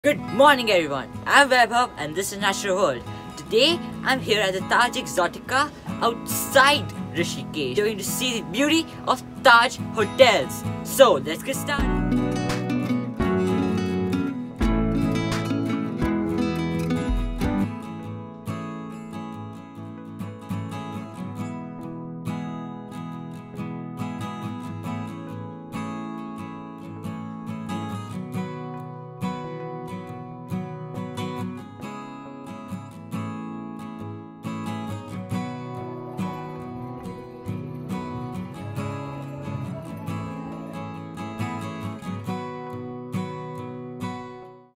Good morning everyone, I'm Vaibhav and this is Natural World. Today I'm here at the Taj Exotica outside Rishikesh. You're going to see the beauty of Taj hotels. So let's get started.